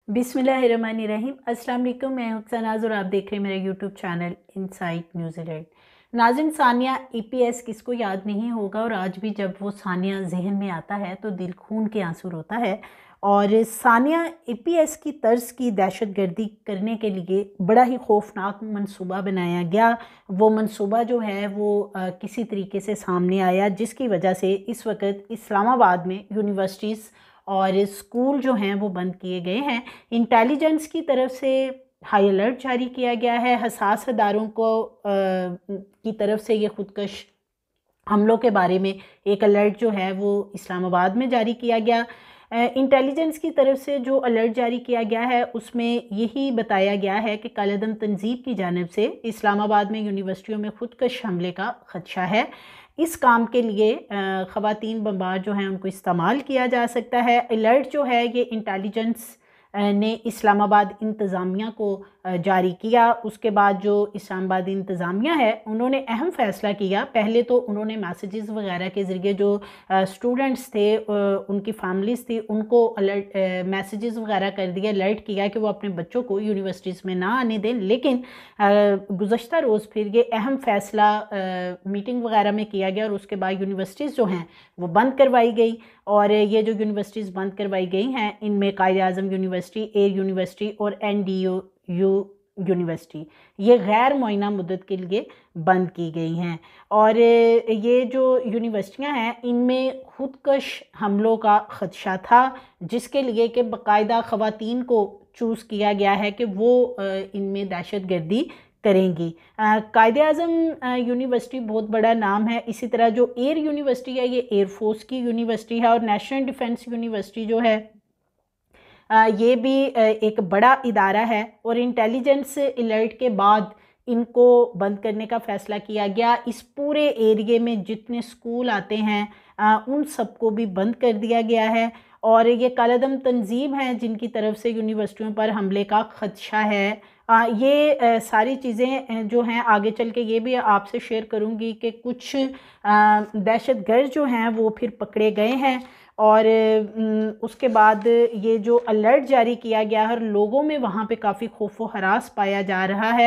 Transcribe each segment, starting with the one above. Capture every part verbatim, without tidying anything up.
बिस्मिल्लाहिर्रहमानिर्रहीम। अस्सलाम वालेकुम। मैं अक्सा नाज और आप देख रहे हैं मेरा YouTube channel insight news alert. नाज़रीन, सानिया ईपीएस किसको याद नहीं होगा, और आज भी जब वो सानिया जहन में आता है तो दिल खून के आंसू रोता है। और सानिया ईपीएस की तर्ज की दहशतगर्दी करने के लिए बड़ा ही खौफनाक मंसूबा बनाया गया। वो मंसूबा जो है वो आ, किसी तरीके से सामने आया, जिसकी वजह से इस वक्त इस्लामाबाद में यूनिवर्सिटीज़ और स्कूल जो हैं वो बंद किए गए हैं। इंटेलिजेंस की तरफ से हाई अलर्ट जारी किया गया है। हसास अदारों को आ, की तरफ से ये खुदकश हमलों के बारे में एक अलर्ट जो है वो इस्लामाबाद में जारी किया गया। इंटेलिजेंस की तरफ से जो अलर्ट जारी किया गया है उसमें यही बताया गया है कि कालेदम तंजीब की जानिब से इस्लामाबाद में यूनिवर्सिटियों में खुदकश हमले का खदशा है। इस काम के लिए ख़वातीन बमबार जो हैं उनको इस्तेमाल किया जा सकता है। अलर्ट जो है ये इंटेलिजेंस ने इस्लामाबाद इंतज़ामिया को जारी किया। उसके बाद जो इस्लामाबाद इंतज़ामिया है उन्होंने अहम फ़ैसला किया। पहले तो उन्होंने मैसेजेस वगैरह के ज़रिए जो स्टूडेंट्स थे, उनकी फैमिलीज़ थी, उनको अलर्ट मैसेजेस वगैरह कर दिया, अलर्ट किया कि वो अपने बच्चों को यूनिवर्सिटीज़ में ना आने दें। लेकिन गुज़श्ता रोज़ फिर ये अहम फ़ैसला मीटिंग वगैरह में किया गया और उसके बाद यूनिवर्सिटीज़ जो हैं वो बंद करवाई गई। और ये जो यूनिवर्सिटीज़ बंद करवाई गई हैं इनमें Quaid Azam university, air university और N D U U university ये गैर मुअय्यना मुद्दत के लिए बंद की गई हैं। और ये जो यूनिवर्सिटियां हैं इनमें खुदकश हमलों का खदशा था, जिसके लिए कि बाकायदा ख़वातीन को चूज़ किया गया है कि वो इनमें दहशत गर्दी करेंगी। कायद आज़म यूनिवर्सिटी बहुत बड़ा नाम है। इसी तरह जो एयर यूनिवर्सिटी है ये एयरफोर्स की यूनिवर्सिटी है, और नेशनल डिफेंस यूनिवर्सिटी जो है ये भी एक बड़ा इदारा है। और इंटेलिजेंस अलर्ट के बाद इनको बंद करने का फ़ैसला किया गया। इस पूरे एरिए में जितने स्कूल आते हैं उन सबको भी बंद कर दिया गया है। और ये कालेदम तंजीम हैं जिनकी तरफ से यूनिवर्सिटियों पर हमले का खदशा है। आ, ये आ, सारी चीज़ें जो हैं आगे चल के ये भी आपसे शेयर करूँगी कि कुछ दहशतगर्द जो हैं वो फिर पकड़े गए हैं। और उसके बाद ये जो अलर्ट जारी किया गया है, लोगों में वहाँ पे काफ़ी खौफ व हरास पाया जा रहा है।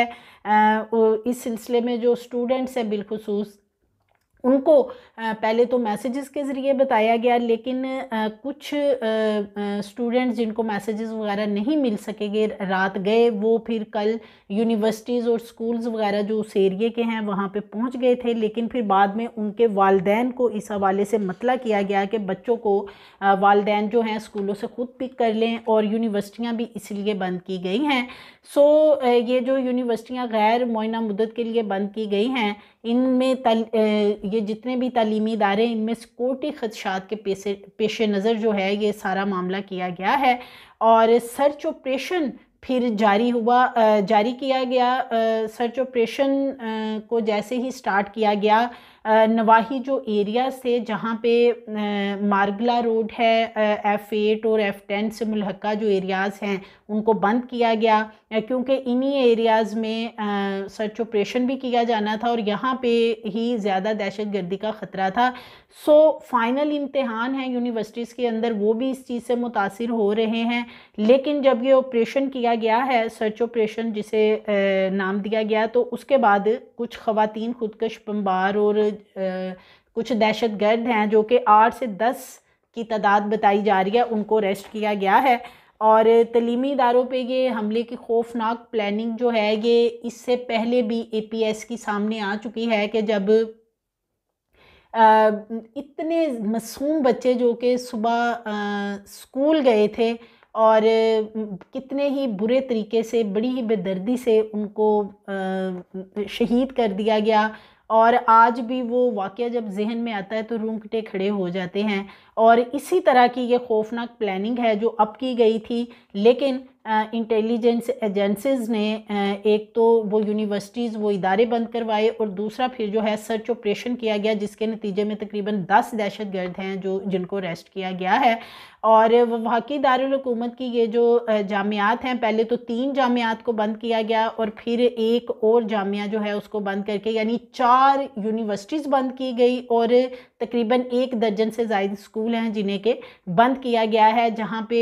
इस सिलसिले में जो स्टूडेंट्स हैं बिलखुसूस उनको पहले तो मैसेजेस के ज़रिए बताया गया, लेकिन कुछ स्टूडेंट्स जिनको मैसेजेस वगैरह नहीं मिल सकेंगे रात गए, वो फिर कल यूनिवर्सिटीज़ और स्कूल्स वगैरह जो उस एरिए के हैं वहाँ पे पहुँच गए थे। लेकिन फिर बाद में उनके वालिदैन को इस हवाले से मतला किया गया कि बच्चों को वालिदैन जो हैं स्कूलों से ख़ुद पिक कर लें, और यूनिवर्सिटियाँ भी इसलिए बंद की गई हैं। सो ये जो यूनिवर्सिटियाँ गैर मुअय्यना मुद्दत के लिए बंद की गई हैं इनमें तल ये जितने भी तालीमी इदारे इनमें सिक्योरिटी खदशात के पेशे पेश नज़र जो है ये सारा मामला किया गया है। और सर्च ऑपरेशन फिर जारी हुआ जारी किया गया। सर्च ऑपरेशन को जैसे ही स्टार्ट किया गया, नवाही जो एरियाज़ थे जहाँ पे मार्गला रोड है, एफ़ एट और एफ़ टेन से मुल्हका जो एरियाज़ हैं उनको बंद किया गया, क्योंकि इन्हीं एरियाज़ में सर्च ऑपरेशन भी किया जाना था और यहाँ पे ही ज़्यादा दहशत गर्दी का ख़तरा था। सो फाइनल इम्तिहान है यूनिवर्सिटीज़ के अंदर, वो भी इस चीज़ से मुतासिर हो रहे हैं। लेकिन जब ये ऑपरेशन किया गया है, सर्च ऑपरेशन जिसे नाम दिया गया, तो उसके बाद कुछ ख़वातीन खुदकश बमबार और कुछ दहशतगर्द हैं जो कि आठ से दस की तादाद बताई जा रही है, उनको अरेस्ट किया गया है। और तलीमी इदारों पे ये हमले की खौफनाक प्लानिंग जो है ये इससे पहले भी ए पी एस की सामने आ चुकी है कि जब आ, इतने मासूम बच्चे जो कि सुबह स्कूल गए थे और कितने ही बुरे तरीके से, बड़ी ही बेदर्दी से उनको शहीद कर दिया गया। और आज भी वो वाक़या जब जहन में आता है तो रूंगटे खड़े हो जाते हैं। और इसी तरह की ये खौफनाक प्लानिंग है जो अब की गई थी, लेकिन इंटेलिजेंस एजेंसीज़ ने एक तो वो यूनिवर्सिटीज़ वो इदारे बंद करवाए, और दूसरा फिर जो है सर्च ऑपरेशन किया गया जिसके नतीजे में तकरीबन दस दहशतगर्द हैं जो जिनको अरेस्ट किया गया है। और वफाकी दारुल हुकूमत की ये जो जामियात हैं, पहले तो तीन जामियात को बंद किया गया और फिर एक और जामिया जो है उसको बंद करके यानी चार यूनिवर्सिटीज़ बंद की गई और तकरीबन एक दर्जन से ज़ायद स्कूल हैं जिन्हें के बंद किया गया है, जहां पे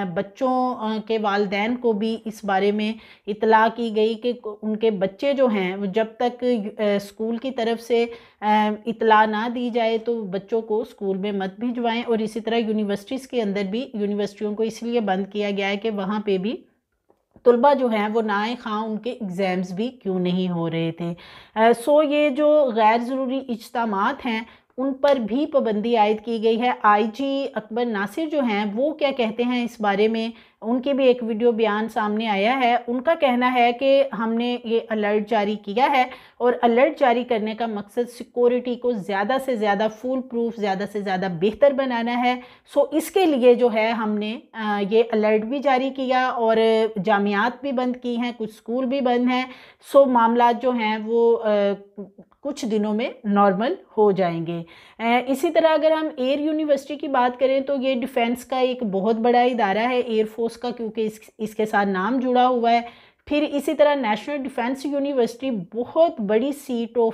बच्चों के वालिदैन को भी इस बारे में इतला की गई कि उनके बच्चे जो हैं जब तक स्कूल की तरफ से इतला ना दी जाए तो बच्चों को स्कूल में मत भिजवाएं। और इसी तरह यूनिवर्सिटीज़ के अंदर भी यूनिवर्सिटियों को इसलिए बंद किया गया है कि वहाँ पे भी तलबा जो हैं वो ना खां उनके एग्ज़ाम्स भी क्यों नहीं हो रहे थे। सो ये जो गैर ज़रूरी इज्तिमात हैं उन पर भी पाबंदी आयद की गई है। आईजी अकबर नासिर जो हैं वो क्या कहते हैं इस बारे में, उनके भी एक वीडियो बयान सामने आया है। उनका कहना है कि हमने ये अलर्ट जारी किया है और अलर्ट जारी करने का मकसद सिक्योरिटी को ज़्यादा से ज़्यादा फुल प्रूफ, ज़्यादा से ज़्यादा बेहतर बनाना है। सो इसके लिए जो है हमने ये अलर्ट भी जारी किया और जामियात भी बंद की हैं, कुछ स्कूल भी बंद हैं। सो मामला जो हैं वो कुछ दिनों में नॉर्मल हो जाएंगे। इसी तरह अगर हम एयर यूनिवर्सिटी की बात करें तो ये डिफेंस का एक बहुत बड़ा इदारा है एयरफोर्स का, क्योंकि इस, इसके साथ नाम जुड़ा हुआ है। फिर इसी तरह नेशनल डिफेंस यूनिवर्सिटी बहुत बड़ी सीट ऑफ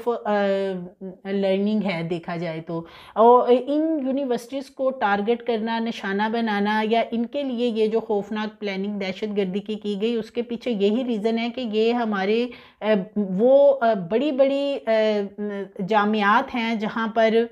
लर्निंग है देखा जाए तो, और इन यूनिवर्सिटीज़ को टारगेट करना, निशाना बनाना या इनके लिए ये जो खौफनाक प्लानिंग दहशतगर्दी की की गई उसके पीछे यही रीज़न है कि ये हमारे वो बड़ी बड़ी जामियात हैं जहाँ पर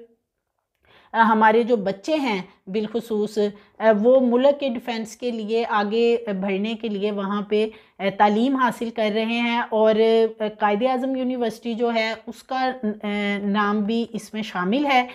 हमारे जो बच्चे हैं बिलखुसूस वो मुल्क के डिफेंस के लिए आगे बढ़ने के लिए वहाँ पे तालीम हासिल कर रहे हैं। और कायदे आज़म यूनिवर्सिटी जो है उसका नाम भी इसमें शामिल है।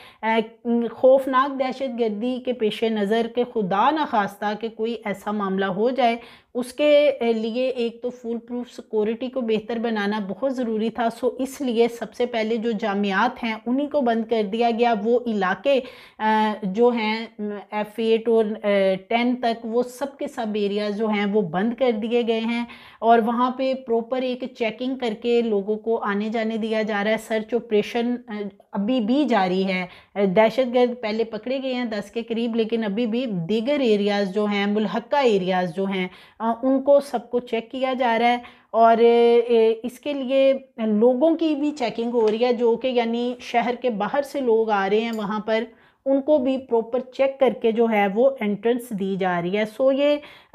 खौफनाक दहशतगर्दी के पेश नज़र के खुदा न खास्ता कि कोई ऐसा मामला हो जाए, उसके लिए एक तो फुल प्रूफ सिक्योरिटी को बेहतर बनाना बहुत ज़रूरी था। सो इसलिए सबसे पहले जो जामियात हैं उन्हीं को बंद कर दिया गया। वो इलाके जो हैं एफ एट और टेन तक वो सब के सब एरियाज़ जो हैं वो बंद कर दिए गए हैं और वहाँ पे प्रॉपर एक चेकिंग करके लोगों को आने जाने दिया जा रहा है। सर्च ऑपरेशन अभी भी जारी है। दहशतगर्द पहले पकड़े गए हैं दस के करीब, लेकिन अभी भी दीगर एरियाज़ जो हैं, मुल्हक्का एरियाज़ जो हैं, उनको सबको चेक किया जा रहा है। और इसके लिए लोगों की भी चेकिंग हो रही है, जो कि यानी शहर के बाहर से लोग आ रहे हैं वहाँ पर, उनको भी प्रॉपर चेक करके जो है वो एंट्रेंस दी जा रही है। सो ये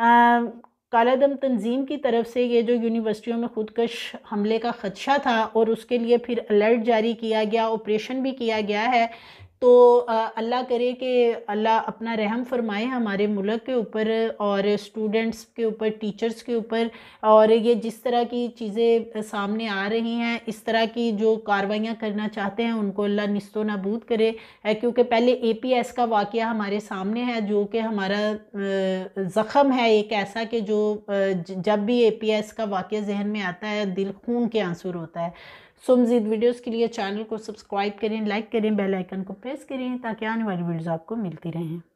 कालादम तंजीम की तरफ से ये जो यूनिवर्सिटियों में खुदकश हमले का ख़दशा था और उसके लिए फिर अलर्ट जारी किया गया, ऑपरेशन भी किया गया है। तो अल्लाह करे कि अल्लाह अपना रहम फरमाए हमारे मुल्क के ऊपर और स्टूडेंट्स के ऊपर, टीचर्स के ऊपर। और ये जिस तरह की चीज़ें सामने आ रही हैं, इस तरह की जो कार्रवाइयाँ करना चाहते हैं उनको अल्लाह निस्तो नाबूद करे। क्योंकि पहले ए पी एस का वाक़या हमारे सामने है जो कि हमारा ज़ख़म है एक ऐसा कि जो जब भी ए पी एस का वाक़या जहन में आता है दिल खून के आंसू होता है। सो मज़ीद वीडियोज़ के लिए चैनल को सब्सक्राइब करें, लाइक करें, बेल आइकन को प्रेस करें ताकि आने वाली वीडियोज़ आपको मिलती रहें।